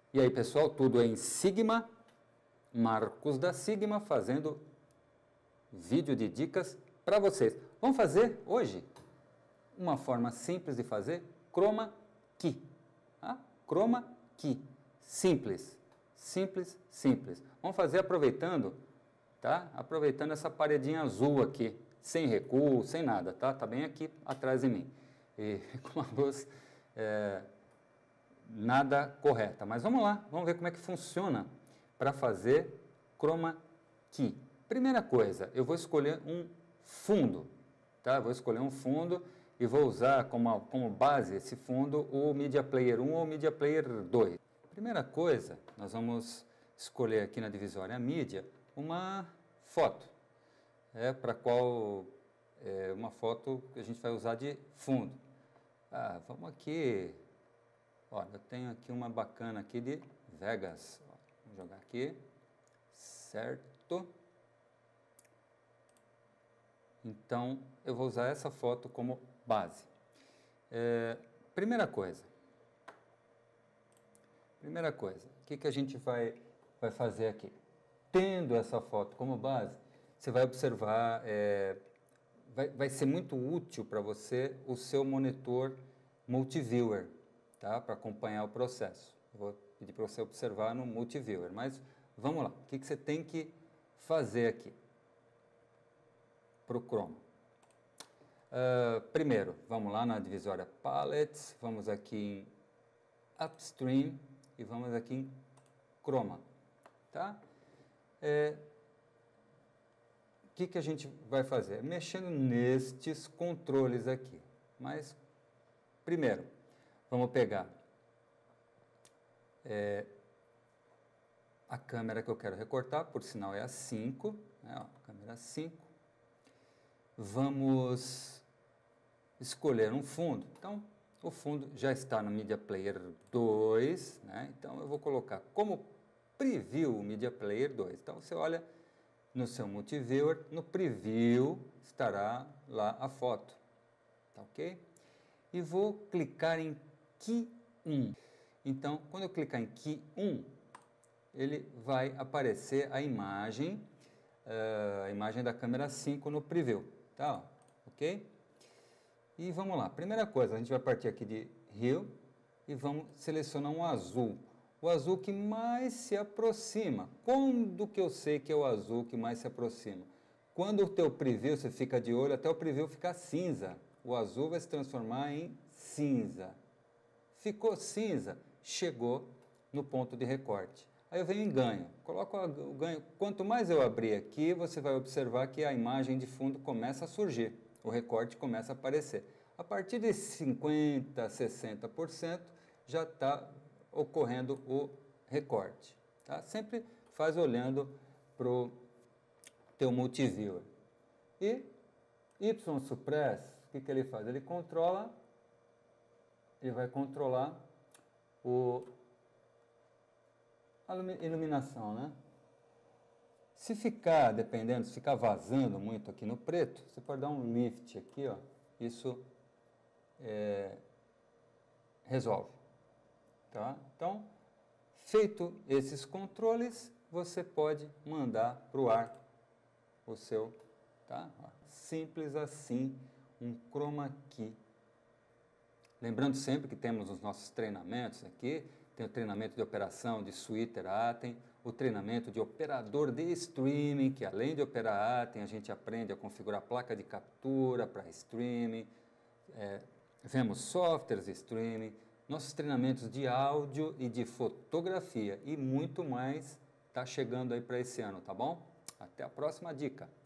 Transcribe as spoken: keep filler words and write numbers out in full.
E aí, pessoal, tudo em Sigma, Marcos da Sigma, fazendo vídeo de dicas para vocês. Vamos fazer hoje uma forma simples de fazer Chroma Key. Tá? Chroma Key, simples, simples, simples. Vamos fazer aproveitando, tá? Aproveitando essa paredinha azul aqui, sem recuo, sem nada, tá? Tá bem aqui atrás de mim. E com a luz... É, nada correta, mas vamos lá, vamos ver como é que funciona para fazer Chroma Key. Primeira coisa, eu vou escolher um fundo, tá? Vou escolher um fundo e vou usar como, como base esse fundo o Media Player um ou Media Player dois. Primeira coisa, nós vamos escolher aqui na divisória mídia uma foto, é, para qual é uma foto que a gente vai usar de fundo. Ah, vamos aqui. Olha, eu tenho aqui uma bacana aqui de Vegas. Vou jogar aqui, certo? Então, eu vou usar essa foto como base. É, primeira coisa. Primeira coisa, o que, que a gente vai, vai fazer aqui? Tendo essa foto como base, você vai observar, é, vai, vai ser muito útil para você o seu monitor multiviewer. Tá? Para acompanhar o processo. Eu vou pedir para você observar no multiviewer, mas vamos lá. O que, que você tem que fazer aqui para o Chroma? Uh, primeiro, vamos lá na divisória Palettes, vamos aqui em Upstream e vamos aqui em Chroma. Tá? É, o que, que a gente vai fazer? Mexendo nestes controles aqui. Mas, primeiro, vamos pegar é, a câmera que eu quero recortar, por sinal é a cinco, né, ó, câmera cinco. Vamos escolher um fundo. Então, o fundo já está no Media Player dois, né, então eu vou colocar como preview o Media Player dois. Então, você olha no seu multiviewer, no preview estará lá a foto, tá ok? E vou clicar em Key um. Então, quando eu clicar em Key um, ele vai aparecer a imagem, uh, a imagem da câmera cinco no preview, tá? Ok? E vamos lá. Primeira coisa, a gente vai partir aqui de Hue e vamos selecionar um azul. O azul que mais se aproxima. Quando que eu sei que é o azul que mais se aproxima? Quando o teu preview, você fica de olho até o preview ficar cinza. O azul vai se transformar em cinza. Ficou cinza, chegou no ponto de recorte. Aí eu venho em ganho, coloco o ganho. Quanto mais eu abrir aqui, você vai observar que a imagem de fundo começa a surgir, o recorte começa a aparecer. A partir de cinquenta, sessenta por cento já está ocorrendo o recorte. Tá? Sempre faz olhando para o teu multiviewer. E Y-Suppress, o que, que ele faz? Ele controla, ele vai controlar o, a iluminação, né? Se ficar, dependendo, se ficar vazando muito aqui no preto, você pode dar um lift aqui, ó, isso é, resolve, tá? Então, feito esses controles, você pode mandar para o ar o seu, tá? Simples assim, um Chroma Key. Lembrando sempre que temos os nossos treinamentos aqui, tem o treinamento de operação de Switcher Atem, o treinamento de operador de streaming, que além de operar Atem, a gente aprende a configurar a placa de captura para streaming, é, vemos softwares de streaming, nossos treinamentos de áudio e de fotografia e muito mais está chegando aí para esse ano, tá bom? Até a próxima dica!